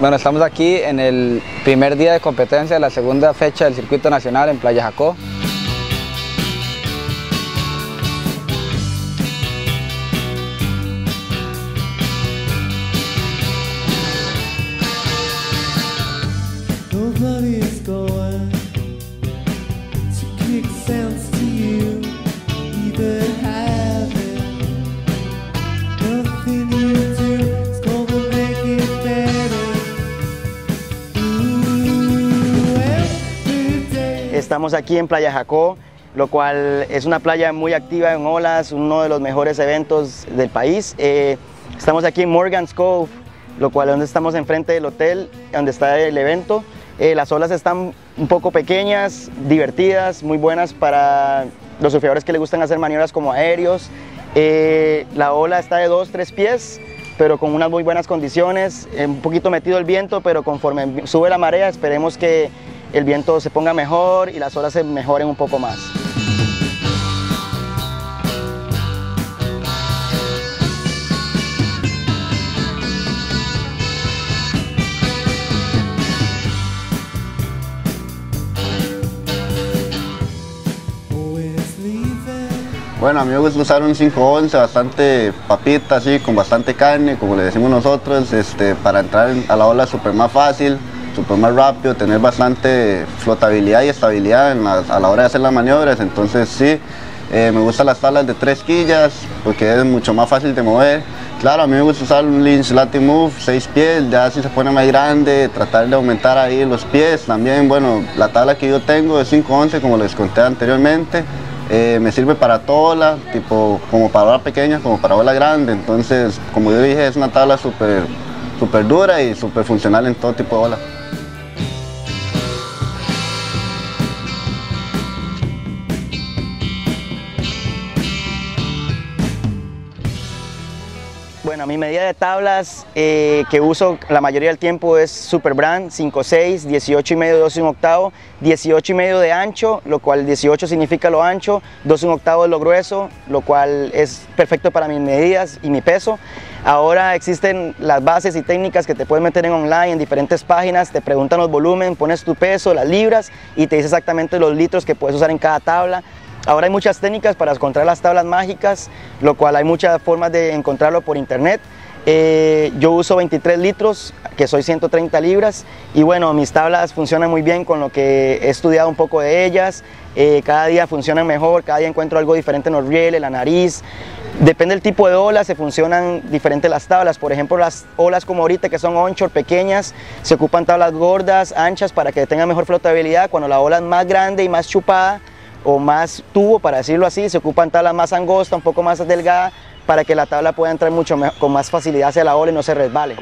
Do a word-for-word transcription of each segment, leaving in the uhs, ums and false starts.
Bueno, estamos aquí en el primer día de competencia de la segunda fecha del circuito nacional en Playa Jacó. Estamos aquí en Playa Jacó, lo cual es una playa muy activa en olas, uno de los mejores eventos del país. Eh, estamos aquí en Morgan's Cove, lo cual es donde estamos enfrente del hotel, donde está el evento. Eh, las olas están un poco pequeñas, divertidas, muy buenas para los surfeadores que les gustan hacer maniobras como aéreos. Eh, la ola está de dos, tres pies, pero con unas muy buenas condiciones, eh, un poquito metido el viento, pero conforme sube la marea esperemos que el viento se ponga mejor y las olas se mejoren un poco más. Bueno, a mí me gusta usar un cinco once, bastante papita, así, con bastante carne, como le decimos nosotros, este, para entrar a la ola súper más fácil, súper más rápido, tener bastante flotabilidad y estabilidad en la, a la hora de hacer las maniobras. Entonces sí, eh, me gustan las tablas de tres quillas porque es mucho más fácil de mover. Claro, a mí me gusta usar un Lynch Latin Move, seis pies, ya si se pone más grande, tratar de aumentar ahí los pies. También, bueno, la tabla que yo tengo es cinco once, como les conté anteriormente. Eh, me sirve para toda ola, tipo, como para ola pequeña, como para ola grande. Entonces, como yo dije, es una tabla súper súper dura y súper funcional en todo tipo de ola. Bueno, mi medida de tablas eh, que uso la mayoría del tiempo es Super Brand cinco seis, dieciocho y medio, doce y un octavo, dieciocho y medio de ancho, lo cual dieciocho significa lo ancho, doce y un octavo es lo grueso, lo cual es perfecto para mis medidas y mi peso. Ahora existen las bases y técnicas que te puedes meter en online, en diferentes páginas, te preguntan los volúmenes, pones tu peso, las libras y te dice exactamente los litros que puedes usar en cada tabla. Ahora hay muchas técnicas para encontrar las tablas mágicas, lo cual hay muchas formas de encontrarlo por internet. Eh, yo uso veintitrés litros, que soy ciento treinta libras, y bueno, mis tablas funcionan muy bien con lo que he estudiado un poco de ellas. Eh, cada día funcionan mejor, cada día encuentro algo diferente en los rieles, la nariz. Depende del tipo de olas, se funcionan diferentes las tablas. Por ejemplo, las olas como ahorita, que son onshore pequeñas, se ocupan tablas gordas, anchas, para que tengan mejor flotabilidad. Cuando la ola es más grande y más chupada, o más tubo, para decirlo así, se ocupan tablas más angostas, un poco más delgada, para que la tabla pueda entrar mucho mejor, con más facilidad hacia la ola y no se resbale.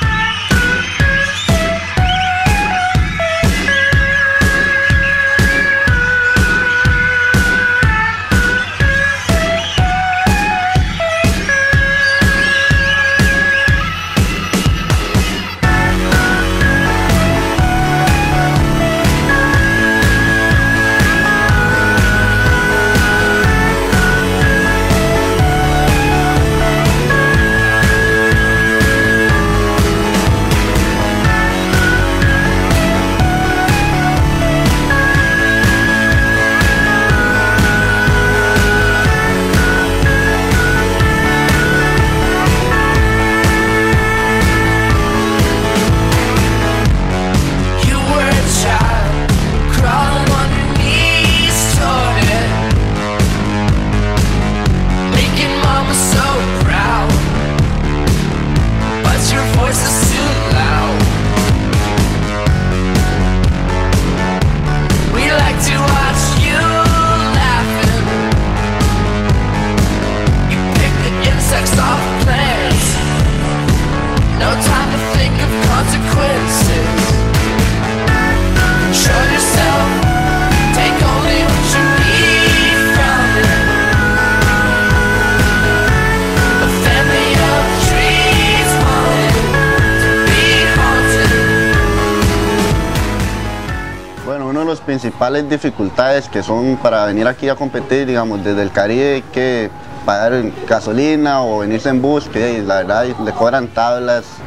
Las principales dificultades que son para venir aquí a competir, digamos, desde el Caribe hay que pagar gasolina o venirse en bus, que la verdad le cobran tablas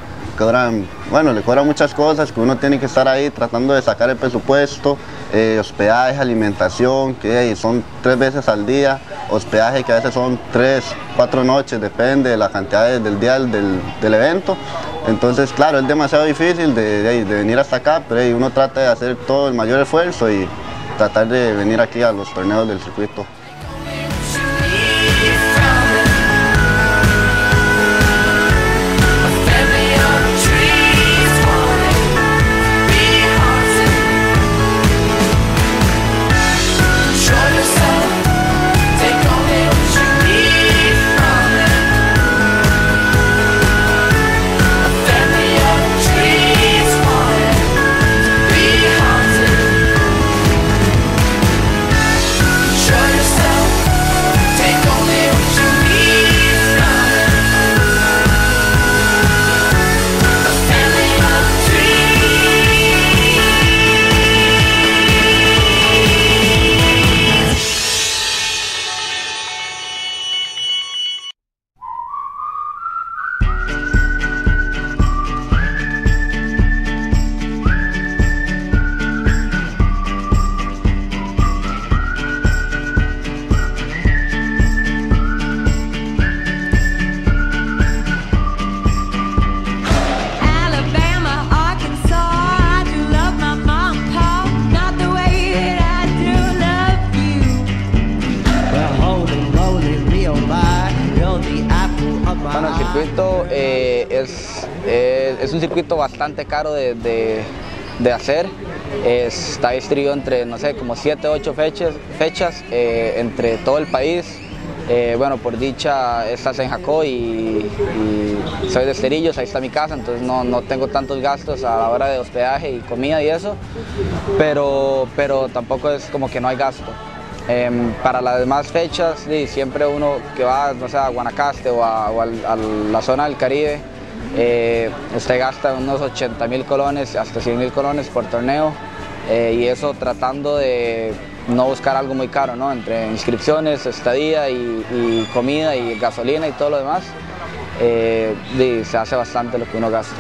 cobran, bueno, le cobran muchas cosas, que uno tiene que estar ahí tratando de sacar el presupuesto, eh, hospedaje, alimentación, que eh, son tres veces al día, hospedaje que a veces son tres, cuatro noches, depende de la cantidad de, del día del, del evento. Entonces, claro, es demasiado difícil de, de, de venir hasta acá, pero eh, uno trata de hacer todo el mayor esfuerzo y tratar de venir aquí a los torneos del circuito. Bueno, el circuito eh, es, es, es un circuito bastante caro de, de, de hacer. Está distribuido entre, no sé, como siete, ocho fechas, fechas eh, entre todo el país. Eh, bueno, por dicha, estás en Jacó y, y soy de Esterillos, ahí está mi casa, entonces no, no tengo tantos gastos a la hora de hospedaje y comida y eso, pero, pero tampoco es como que no hay gasto. Eh, para las demás fechas, sí, siempre uno que va, no sé, a Guanacaste o a, o a, a la zona del Caribe, eh, usted gasta unos ochenta mil colones, hasta cien mil colones por torneo, eh, y eso tratando de no buscar algo muy caro, ¿no? Entre inscripciones, estadía y, y comida y gasolina y todo lo demás, eh, y se hace bastante lo que uno gasta.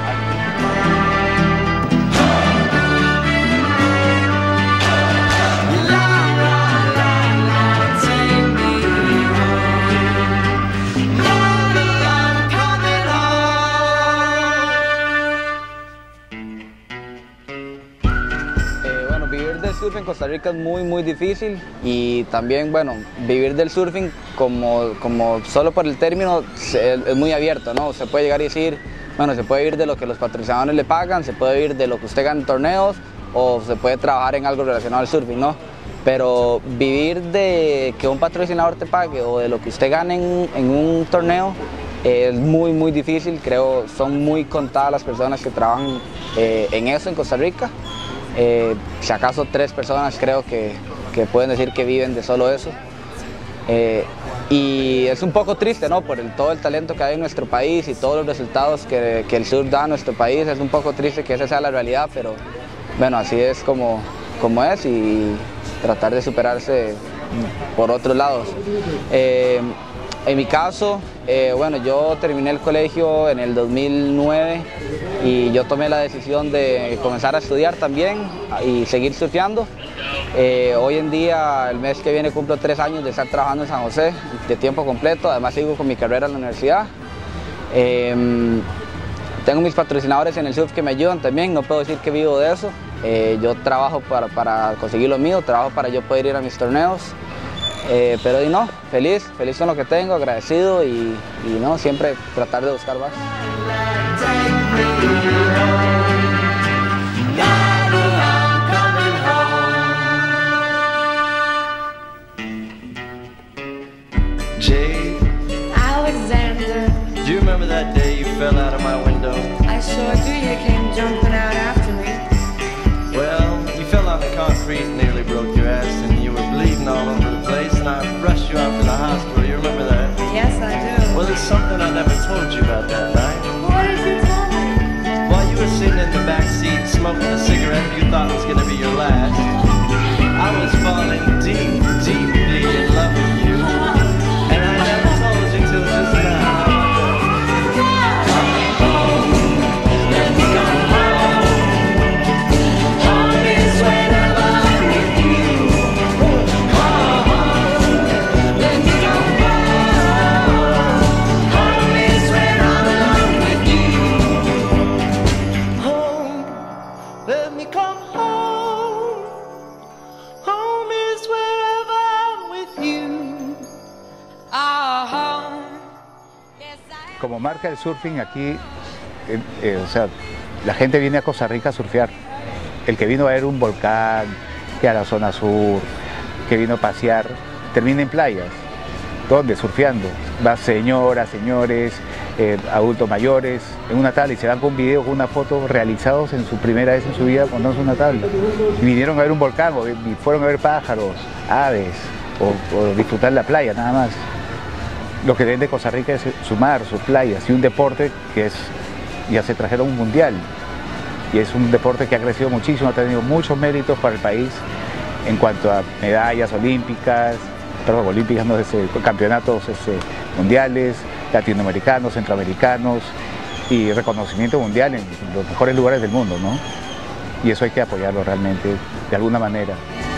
Surf en Costa Rica es muy muy difícil y también, bueno, vivir del surfing como, como solo por el término es, es muy abierto, ¿no? Se puede llegar y decir, bueno, se puede vivir de lo que los patrocinadores le pagan, se puede vivir de lo que usted gana en torneos o se puede trabajar en algo relacionado al surfing, ¿no? Pero vivir de que un patrocinador te pague o de lo que usted gane en, en un torneo es muy muy difícil. Creo son muy contadas las personas que trabajan eh, en eso en Costa Rica. Eh, si acaso tres personas creo que, que pueden decir que viven de solo eso. Eh, y es un poco triste, ¿no? Por el, todo el talento que hay en nuestro país y todos los resultados que, que el surf da a nuestro país. Es un poco triste que esa sea la realidad, pero bueno, así es como, como es y tratar de superarse por otros lados. Eh, En mi caso, eh, bueno, yo terminé el colegio en el dos mil nueve y yo tomé la decisión de comenzar a estudiar también y seguir surfeando. Eh, hoy en día, el mes que viene cumplo tres años de estar trabajando en San José de tiempo completo, además sigo con mi carrera en la universidad. Eh, tengo mis patrocinadores en el surf que me ayudan también, no puedo decir que vivo de eso. Eh, yo trabajo para, para conseguir lo mío, trabajo para yo poder ir a mis torneos. Eh, pero y no, feliz, feliz con lo que tengo, agradecido y, y no, siempre tratar de buscar más. Jay Alexander, do you remember that day you fell out of my window? I sure do. You came jumping out after me. Well, you fell on the concrete and nearly broke your ass and you were bleeding all over the place and I rushed you out to the hospital. You remember that? Yes, I do. Well, there's something I never told you about that night. What did you tell me? While you were sitting in the back seat smoking a cigarette you thought was going to be your last, I was falling deep, deeply in love with you. And I never told you till just now. como marca el surfing aquí, eh, eh, o sea, la gente viene a Costa Rica a surfear. El que vino a ver un volcán, que a la zona sur, que vino a pasear, termina en playas. ¿Dónde? Surfeando. Va señoras, señores, eh, adultos mayores, en una tabla y se van con un video, con una foto realizados en su primera vez en su vida cuando es una tabla. Y vinieron a ver un volcán, o fueron a ver pájaros, aves, o, o disfrutar la playa, nada más. Lo que vende Costa Rica es su mar, sus playas y un deporte que es, ya se trajeron un mundial. Y es un deporte que ha crecido muchísimo, ha tenido muchos méritos para el país en cuanto a medallas olímpicas, perdón, olímpicas, no, ese, campeonatos ese, mundiales, latinoamericanos, centroamericanos y reconocimiento mundial en los mejores lugares del mundo, ¿no? Y eso hay que apoyarlo realmente, de alguna manera.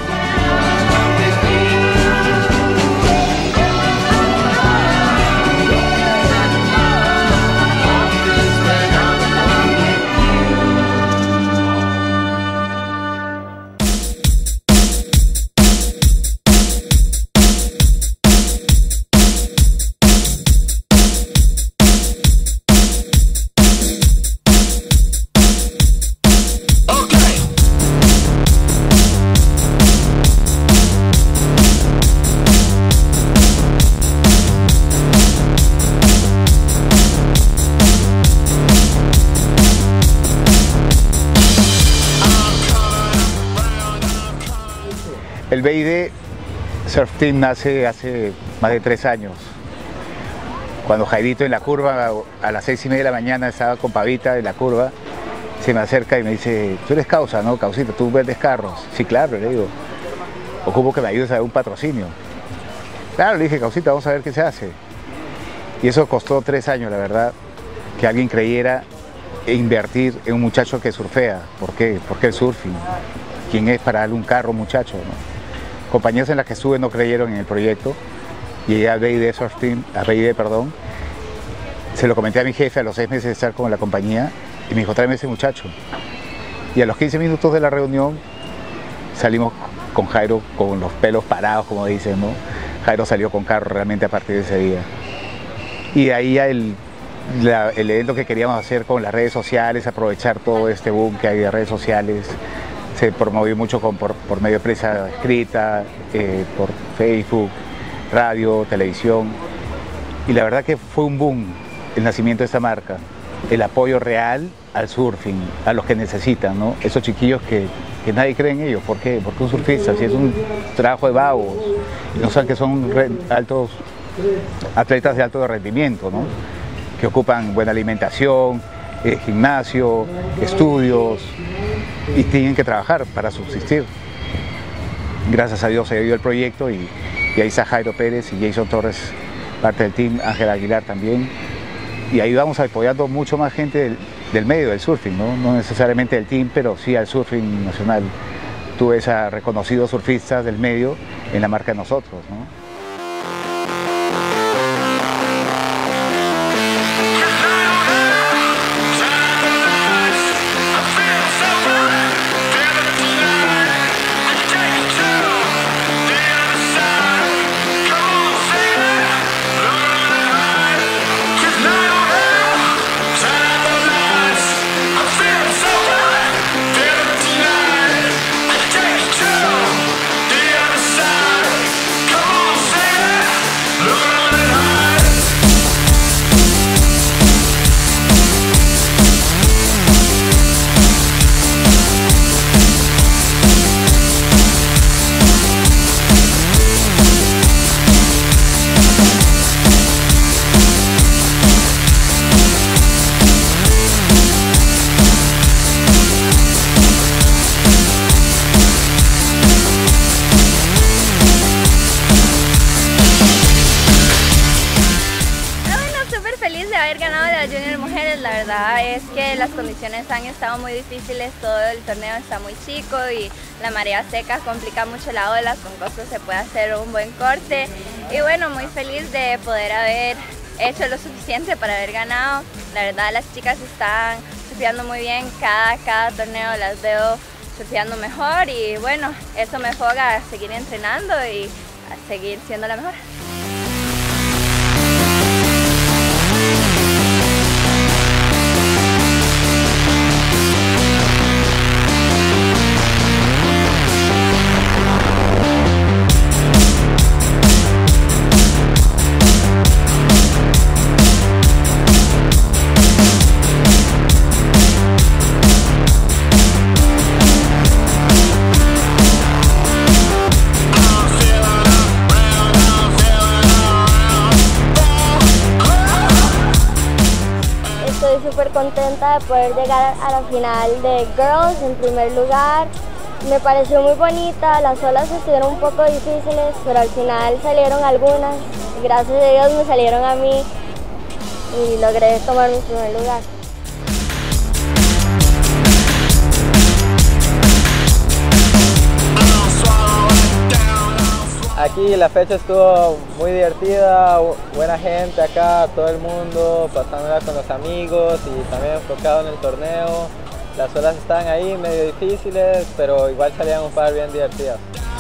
El B I D Surf Team nace hace más de tres años. Cuando Jairito en la curva, a las seis y media de la mañana, estaba con Pavita en la curva, se me acerca y me dice, tú eres Causa, ¿no? Causita, tú vendes carros. Sí, claro, le digo, ocupo que me ayudes a dar un patrocinio. Claro, le dije, Causita, vamos a ver qué se hace. Y eso costó tres años, la verdad, que alguien creyera e invertir en un muchacho que surfea. ¿Por qué? ¿Por qué el surfing? ¿Quién es para darle un carro a un muchacho, ¿no? Compañías en las que estuve no creyeron en el proyecto. Llegué a B I D Surf Team, a B I D, perdón. Se lo comenté a mi jefe a los seis meses de estar con la compañía y me dijo, tráeme ese muchacho. Y a los quince minutos de la reunión salimos con Jairo con los pelos parados, como dicen, ¿no? Jairo salió con carro realmente a partir de ese día. Y de ahí ya el, la, el evento que queríamos hacer con las redes sociales, aprovechar todo este boom que hay de redes sociales, se promovió mucho con, por, por medio de prensa escrita, eh, por Facebook, radio, televisión. Y la verdad que fue un boom el nacimiento de esta marca, el apoyo real al surfing, a los que necesitan, ¿no? Esos chiquillos que, que nadie cree en ellos. ¿Por qué? Porque un surfista, si es un trabajo de vagos, y no saben que son re, altos atletas de alto rendimiento, ¿no? Que ocupan buena alimentación, eh, gimnasio, estudios, y tienen que trabajar para subsistir. Gracias a Dios se dio el proyecto y, y ahí está Jairo Pérez y Jason Torres, parte del team, Ángel Aguilar también. Y ahí vamos apoyando mucho más gente del, del medio del surfing, ¿no? No necesariamente del team, pero sí al surfing nacional. Tú ves a reconocidos surfistas del medio en la marca de nosotros, ¿no? La verdad es que las condiciones han estado muy difíciles, todo el torneo está muy chico y la marea seca complica mucho la ola, con costos se puede hacer un buen corte y bueno, muy feliz de poder haber hecho lo suficiente para haber ganado. La verdad las chicas están surfeando muy bien, cada, cada torneo las veo surfeando mejor y bueno, eso me enfoca a seguir entrenando y a seguir siendo la mejor. estoy súper contenta de poder llegar a la final de Girls en primer lugar. Me pareció muy bonita, las olas estuvieron un poco difíciles, pero al final salieron algunas. Gracias a Dios me salieron a mí y logré tomar mi primer lugar. Aquí la fecha estuvo muy divertida, buena gente acá, todo el mundo, pasándola con los amigos y también enfocado en el torneo. Las olas estaban ahí medio difíciles, pero igual salían un par bien divertidas.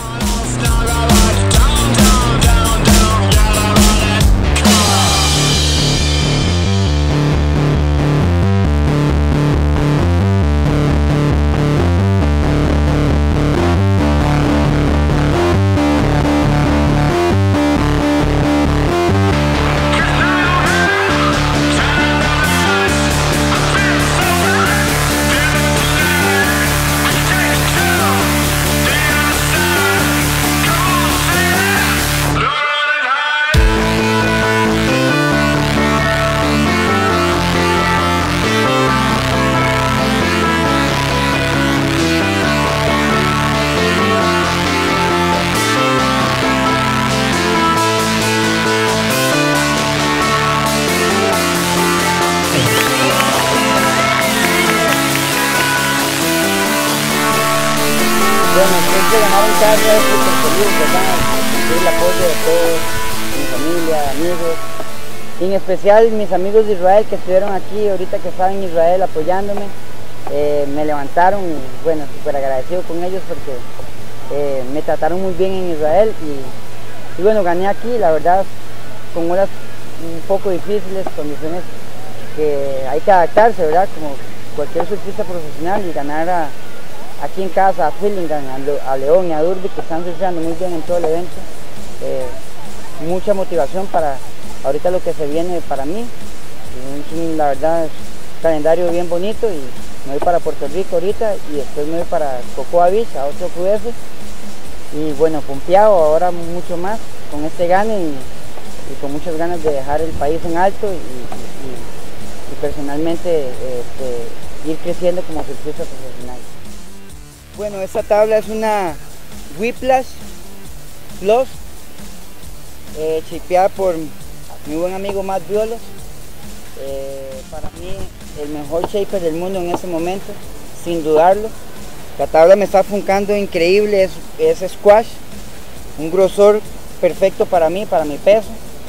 Bueno, siempre ganar un carro es súper feliz, ¿verdad? Sentir el apoyo de todos, mi familia, amigos. Y en especial mis amigos de Israel que estuvieron aquí, ahorita que estaban en Israel apoyándome. Eh, me levantaron y bueno, súper agradecido con ellos porque eh, me trataron muy bien en Israel. Y, y bueno, gané aquí, la verdad, con horas un poco difíciles, condiciones que hay que adaptarse, ¿verdad? Como cualquier surfista profesional y ganar a... aquí en casa, a Fillingham, a León y a Durby, que están surfeando muy bien en todo el evento. Eh, mucha motivación para ahorita lo que se viene para mí. Y, la verdad, es un calendario bien bonito y me voy para Puerto Rico ahorita y después me voy para Cocoa Beach, a otro Q S. Y bueno, pompeado ahora mucho más con este gane y, y con muchas ganas de dejar el país en alto y, y, y personalmente este, ir creciendo como surfista profesional. Bueno, esta tabla es una Whiplash Plus, eh, chipeada por mi buen amigo Matt Violos. Eh, para mí el mejor shaper del mundo en ese momento, sin dudarlo. La tabla me está funcando increíble, es, es squash, un grosor perfecto para mí, para mi peso.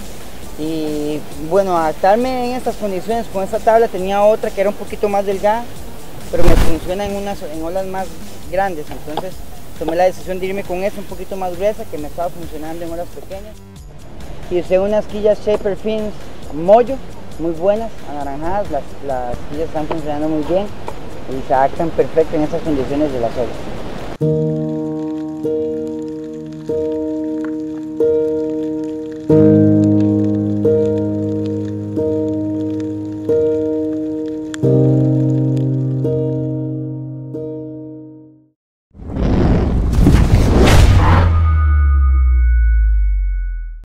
Y bueno, adaptarme en estas condiciones con esta tabla, tenía otra que era un poquito más delgada, pero me funciona en, unas, en olas más grandes, entonces tomé la decisión de irme con esa un poquito más gruesa que me estaba funcionando en olas pequeñas. Y usé unas quillas Shaper Fins Moyo, muy buenas, anaranjadas, las, las quillas están funcionando muy bien y se adaptan perfecto en estas condiciones de las olas.